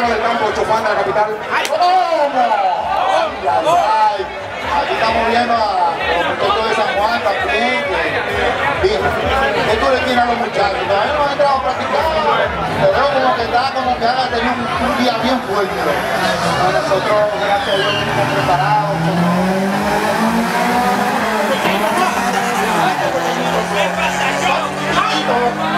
Mexicano del Campo, Chofán de la capital. ¡Cómo! ¡Ay! Aquí estamos viendo a los muchachos de San Juan también, que esto le tiene a los muchachos. Todavía no han entrado a practicar, pero como que está, como que han tenido un día bien fuerte. Nosotros, gracias a Dios, estamos preparados. ¿Qué pasa, yo?